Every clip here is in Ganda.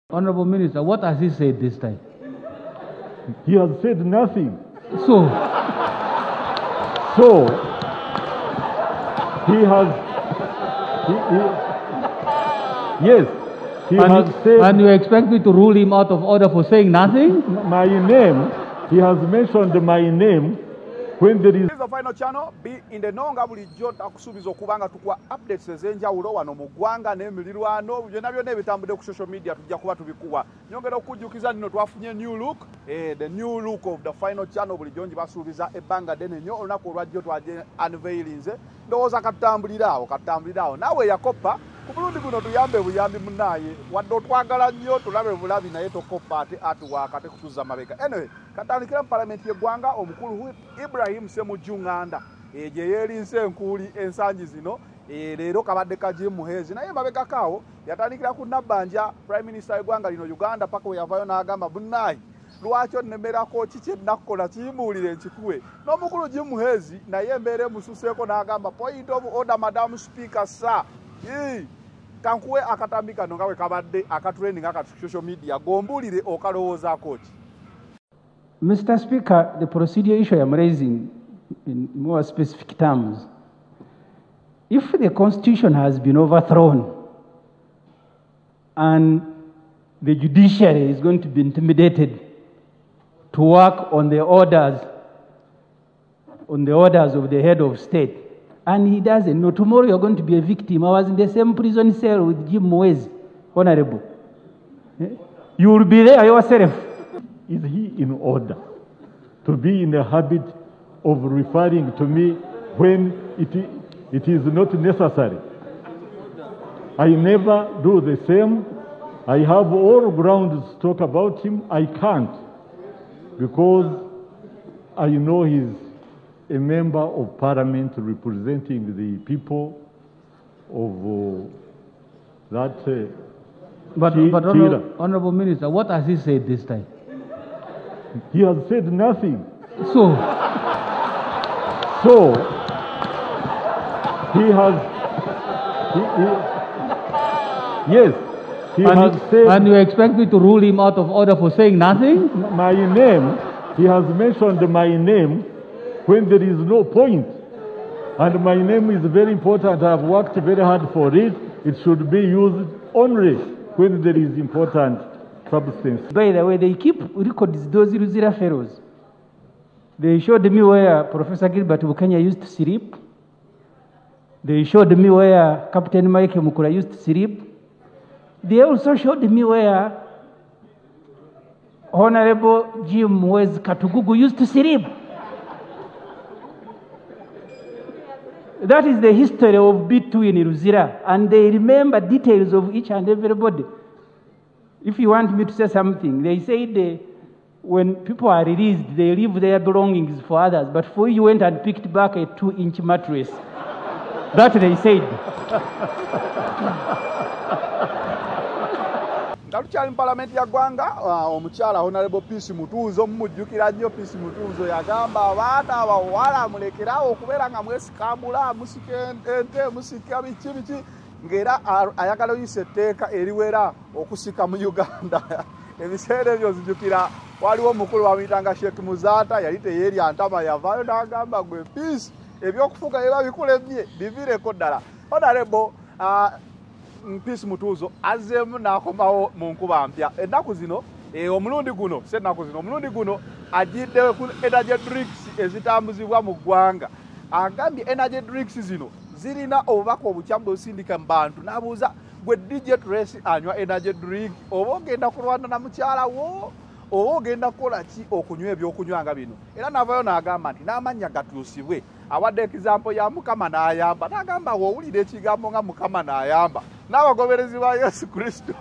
Honorable Minister, what has he said this time? He has said nothing. So, he has, yes, he has said. And you expect me to rule him out of order for saying nothing? My name, he has mentioned my name when there is. This is the final channel. Be in the nonga bulijjo takusubiza okubanga tukwa updates ezenjawulo wano mu ggwanga n'emilirwano byonna byonna ebitambudde ku social media tujja kuba tubikuwa. Nyongera okujjukiza nino twafunye new look, the new look of the final channel bulijjo nji basuubiza ebbanga ddene nnyo olunaku olwajjo twaje unveilinze. Ndowooza katambuliraawo naawe yakoppa ku mulundi guno tuyambe buyambi munaaye wadde otwagala nnyo tulabe bulabi naye tokoppa ate atuwaaka ate kutuza mabega. Anyway, katandikira mu palamenti y'eggwanga omukulu Ibrahim Ssemujjunganda gye yeerinse enkuuli ensangi zino leero kabadde kajimu muheezi naye mabega kaawo yatandikira ku Nabbanja Prime Minister y'eggwanga lino Uganda paka we yavaayo n'agamba bunnaayi lwaki onnemerako kiki ennakukola kiyimuulire nkikuwe n'omukulu Jim Muheezi naye embeera emususeeko n'agamba point of order Madam Speaker sir kankuwe akatambi kano nga bwe kabadde akatrending akati social media gombuulire okalowoozaako ki? Mr. Speaker, the procedure issue I am raising in more specific terms, if the Constitution has been overthrown and the judiciary is going to be intimidated to work on the orders of the head of state, and he doesn't know, tomorrow you're going to be a victim. I was in the same prison cell with Jim Muheezi, Honorable. You will be there yourself. Is he in order to be in the habit of referring to me when it is not necessary? I never do the same. I have all grounds to talk about him. I can't because I know he's a member of parliament representing the people of that. But Honorable Minister, what has he said this time? He has said nothing. So he has. Yes, he has said. And you expect me to rule him out of order for saying nothing? My name. He has mentioned my name when there is no point, and my name is very important. I have worked very hard for it. It should be used only when there is important substance. By the way, they keep records, those Ruzira fellows. They showed me where Professor Gilbert Bukenya used to sleep. They showed me where Captain Mike Mukula used to sleep. They also showed me where Honorable Jim Muheezi Katugugu used to sleep. That is the history of B2 in Ruzira, and they remember details of each and everybody. If you want me to say something, they said when people are released, they leave their belongings for others, but for you went and picked back a 2-inch mattress. That they said. Ngalukyali mu palamenti ya ggwanga omukyala Honorable Peace Mutuuzo mumujjukira nnyo. Peace Mutuuzo yagamba abaana abawala mulekerawo okubeera nga mwesikambula musika ente musika biki ng'era ayagala oyisa etteeka eriwera okusika mu Uganda. Ebiseera ebyo zijjukira waliwo omukulu bamuyitanga Sheikh Muzaata yali teyeerya ntama yavaayo n'agamba gwe Peace ebyokufuga biba bikulemye biviireko ddala. Honorable Peace Mutuuzo azzeemu n'akomawo mu nkuba mpya. Ennaku zino omulundi guno ajidde ku energy drinks ezitambuzibwa mu ggwanga. Agambye energy drinks zino zirina obubaka obukyamu bw'osindika mu bantu n'abuuza gwe DJ Tracy anywa energy drink oba ogenda kulwana na mukyala wo oba ogenda kukola ki okunywa ebyokunywa nga bino. Era n'avaayo n'agamba nti n'amannya gatuusibwe. Awadde example ya Mukama n'ayamba n'agamba wowulira ekigambo nga Mukama n'ayamba n'abagoberezi ba Yesu Kristo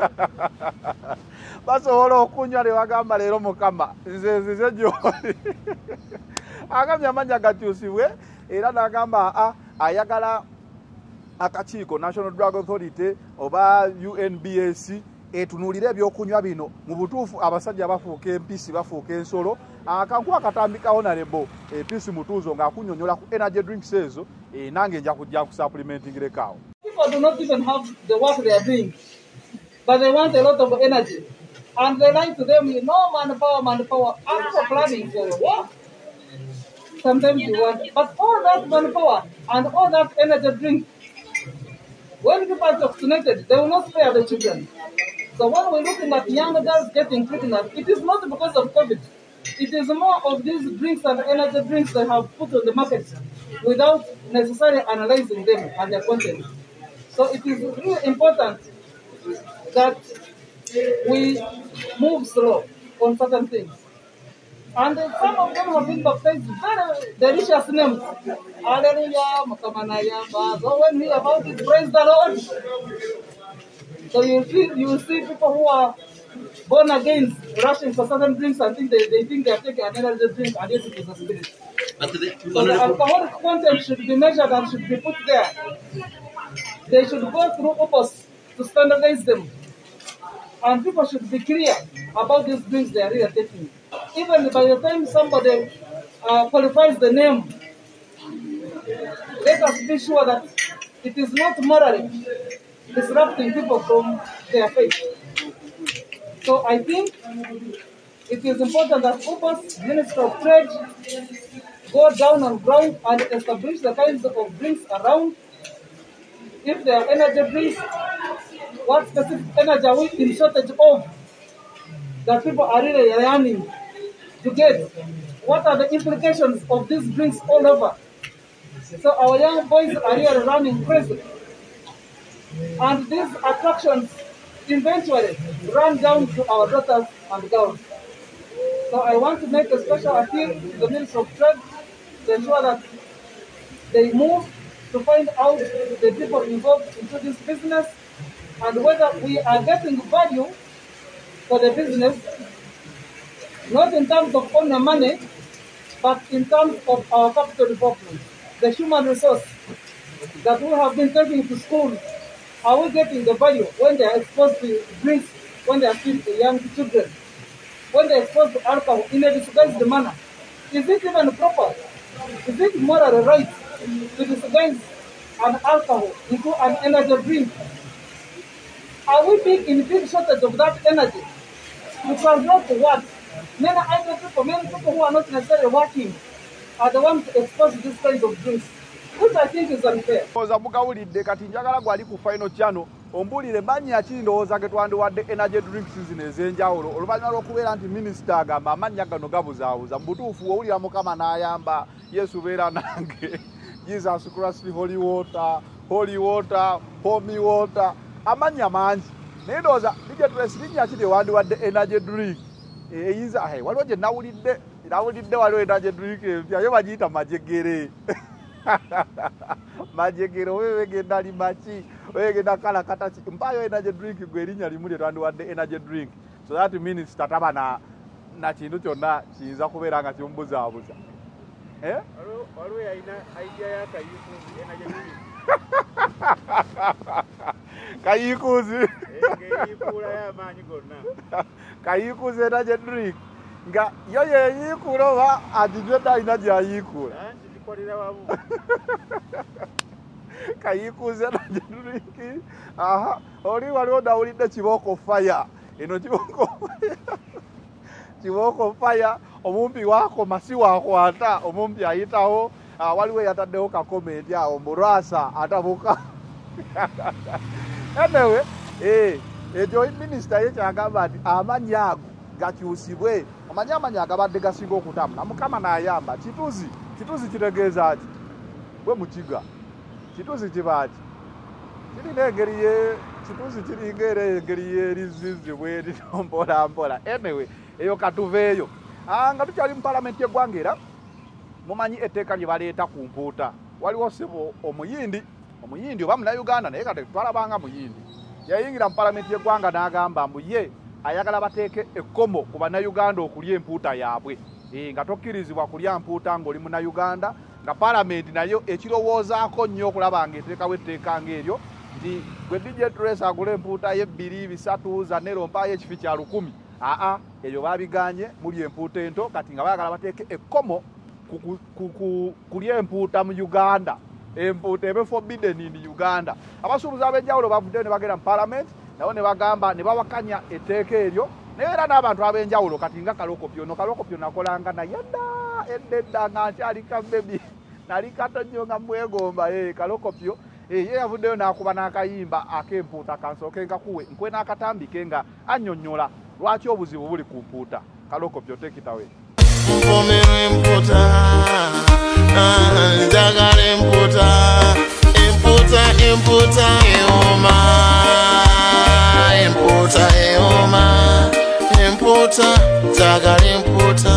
basobola okunywa ne bagamba leero Mukama nze gy'oli. Agambye amannya gakyusibwe era n'agamba ayagala akakiiko National Drug Authority oba UNBS etunuulire ebyokunywa bino mu butuufu abasajja bafuuka empisi bafuuka ensolo. Akankuwa akatambika Honorable Peace Mutuuzo ng'akunnyonnyola ku energy drinks ezo nange nja kujja ku supplementing lekaawo. People do not even have the work they are doing. but they want a lot of energy. And they lie to them, manpower, after planning for a war. Sometimes you want, but all that manpower and all that energy drink, when people are vaccinated, they will not spare the children. So when we're looking at young girls getting pregnant, it is not because of COVID. It is more of these drinks and energy drinks they have put on the market without necessarily analyzing them and their content. So it is really important that we move slow on certain things. And some of them have been baptized very delicious names. Hallelujah, Makamanaya. So when we hear about it, praise the Lord. So you will see people who are born again rushing for certain drinks and think they think they are taking an energy drink and yet it is a spirit. So the alcoholic content should be measured and should be put there. They should go through OPOS to standardize them. And people should be clear about these drinks they are really taking. Even by the time somebody qualifies the name, let us be sure that it is not morally disrupting people from their faith. So I think it is important that OPOS, Ministry of Trade, go down on ground and establish the kinds of drinks around. If there are energy drinks, what specific energy are we in shortage of that people are really yearning to get? What are the implications of these drinks all over? So our young boys are really running crazy. And these attractions eventually run down to our daughters and girls. So I want to make a special appeal to the Ministry of Trade to ensure that they move to find out the people involved into this business and whether we are getting value for the business, not in terms of only money, but in terms of our capital development, the human resource that we have been taking to school. Are we getting the value when they are exposed to drinks, when they are still young children, when they are exposed to alcohol in a disguised manner? Is it even proper? Is it morally right to disguise an alcohol into an energy drink? Are we big in big shortage of that energy? To translate to what? Many idle people, many people who are not necessarily working are the ones exposed to this kind of drinks, which I think is unfair. Mugawulidde kati njagala gwali ku final channel ombulire mannya ki ndowooza ge twandiwadde energy drinks zino ez'enjawulo oluvannyuma lw'okubeera nti minisita agamba amannya gano gabuzaabuza mu butuufu owulira Mukama n'ayamba Yesu beera nange Jesus Christ holy water holy water amannya mangi naye ndowooza DJ Trace linnya ki wandiwadde energy drink eyinza waliwo gye nawulidde waliwo energy drink empya bagiyita majegere majegere wegenda ali machi wegenda kala kataki mpayo energy drink gwe erinnya limu lye twandiwadde energy drink so that means tataba na kintu kyonna kiyinza kubeera nga kimbuzaabuza waliwo yalina idea ya kayikuuzi energy drink kayikuuzi ng'eyiikuula y'amaanyi gonna kayikuuzi energy drink nga yo yeyiikuula oba aginywe alina gy'ayiikuula kayikuuze energy drink oli waliwo nawulidde Kibooko fire eno Kibooko fire omumpi waakoma si waakwata omumpi ayitawo waliwo yataddewo ka comment awo Murasa atabuka anyway ekyo minisita ye kyagamba nti amannya ago gakyusibwe amanya agabadde gasinga okutambula Mukama n'ayamba kituzi kitegeeza ki bwe mukiga kituzi kibaaki kirina engeri kituzi kiringa era engeri y'erizizi bweri mpola anyway eyo katuveeyo nga tukyali mu palamenti y'eggwanga era mumanyi etteeka lye baleeta ku mpuuta waliwo ssebo omuyindi oba Munnayuganda naye kati twalabanga muyindi yayingira mu palamenti y'eggwanga n'agamba mbu ye ayagala bateeke ekkomo ku Bannayuganda okulya empuuta yaabwe nga tokkirizibwa kulya mpuuta ng'oli Munnayuganda nga palamenti nayo ekirowoozaako nnyo okulaba ng'eteekawo etteeka ng'eryo nti gwe DJ Trace agula empuuta ye 2 3 zanne rompaayo ekifi kya 100 eyo baabiganye muli empuuta ento kati nga bayagala bateeke ekkomo kulya empuuta mu Uganda empuuta ebe forbidden in Uganda abasuubuzi ab'enjawulo bavuddeyo ne bagenda mu palamenti nabo ne bagamba ne bawakanya etteeka eryo naye era n'abantu ab'enjawulo kati nga Kalokopyo no Kalokopyo nakolanga naye edda nga nkyali kabebi nali kato nnyo nga mwegomba Kalokopyo ye yavuddeyo n'akuba n'akayimba ak'empuuta kansooke ngakuwe nkwe n'akatambike nga annyonnyola lwaki obuzibu buli ku mpuuta. Kalokopyo tekitawe mpomera empuuta njagala empuuta eoma empuuta eoma empuuta njagala empuuta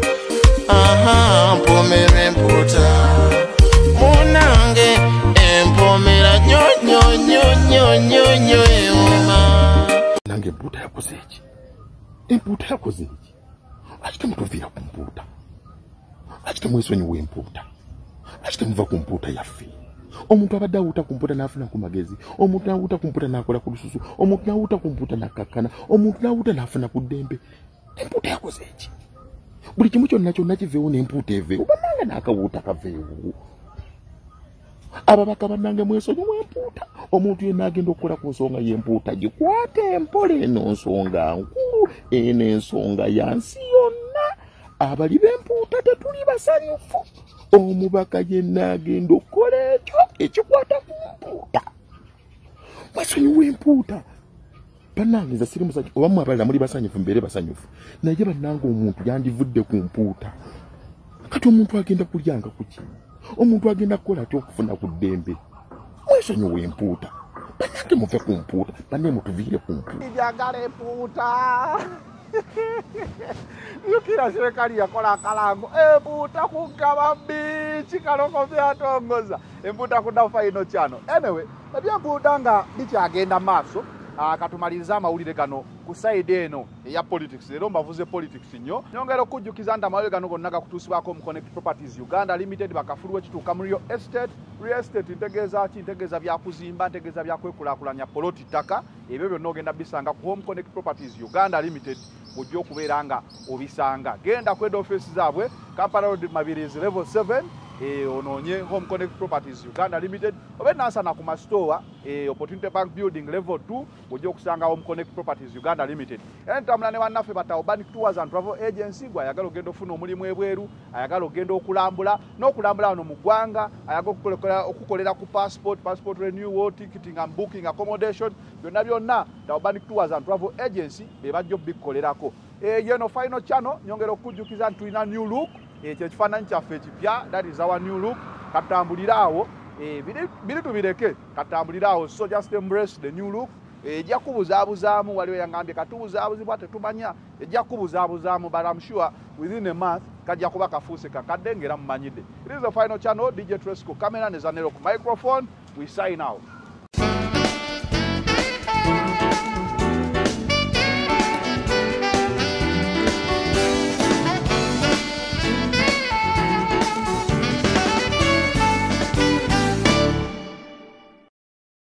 mpomera empuuta munange empomera nyonyonyonyonyo eoma nange empuuta yakoze eki empuuta yakoze eki ate mutuviira ku mpuuta ate mwesonyiwa empuuta ate muva ku mpuuta yaffe. Omuntu abadde awuuta ku mpuuta n'afuna ku magezi, omuntu n'awuuta ku mpuuta n'akola ku lususu, omuntu n'awuuta ku mpuuta n'akkakkana, omuntu n'awuuta n'afuna ku ddembe. Empuuta yakoze eki? Buli kimu kyonna kiveewo n'empuuta eveewo, bannange n'akawuuta kaveewo. Ababaka bannange mwesonyiwa empuuta. Omuntu yenna agenda okukola ku nsonga y'empuuta gikwate mpola, eno nsonga nkulu, eno ensonga ya nsi yonna. Abali b'empuuta tetuli basanyufu. Omubaka yenna agenda okukola ekyo ekikwata ku mpuuta. Mwesonyiwa empuuta. Bannange nze siri musanyufu, oba mmwe abalala muli basanyufu mbeere basanyufu. Naye bannange omuntu yandivudde ku mpuuta. Kati omuntu agenda kulyanga ku ki? Omuntu agenda kukola atya okufuna ku ddembe? Mwesonyiwa empuuta. Bannange muve ku mpuuta, banne mutuviire ku mpuuta. Njagala empuuta. Yukira serikali yakola akalango empuuta kugaba biiki Kalokopyo atongoza empuuta kudda final channel. Anyway, ebyempuuta nga bikyagenda maaso. Katumaliriza amawulire gano ku side eno eya politics. Leero mbavuze politics nnyo. Nyongera okujjukiza nti amawulire gano gonna gakutuusibwako mu Connect Properties Uganda Limited bakafulu ekituuka mu real estate ntegeeza byakuzimba, ntegeeza byakwekulaakulanya poloti ttaka. Ebyo byonna ogenda bisanga ku Home Connect Properties Uganda Limited ojja okubeera nga obisanga. Genda ku head office zaabwe Kampala Road Mabirizi level 7 ononye Home Connect Properties Uganda Limited obe nansana ku mastowa Opportunity Bank Building level 2 ojja okusanga Home Connect Properties Uganda Limited. Entambula ne bannaffe bata Urban Tours and Travel Agency gwa ayagala ogenda ofuna omulimu ebweru, ayagala ogenda okulambula n'okulambula wano mu ggwanga, ayagala okukolera ku passport renewal, ticketing and booking, accommodation, byonna ta Urban Tours and Travel Agency bebajja obikolerako. Yeno final channel nyongera okujjukiza tulina new look. Ekyo ekifaananyi kyaffe ekipya, that is our new look. Katambuliraawo biri tubireke katambuliraawo, so just embrace the new look. Ejja kubuzaabuzaamu, waliwo yangambye katubuzaabuzibwa tetumanya, ejja kubuzaabuzaamu, but I'm sure within a month kajja kuba kafuuse kakadde ng'era mumanyidde. It is the final channel, DJ Tresco camera ne Zanero ku microphone. We sign out.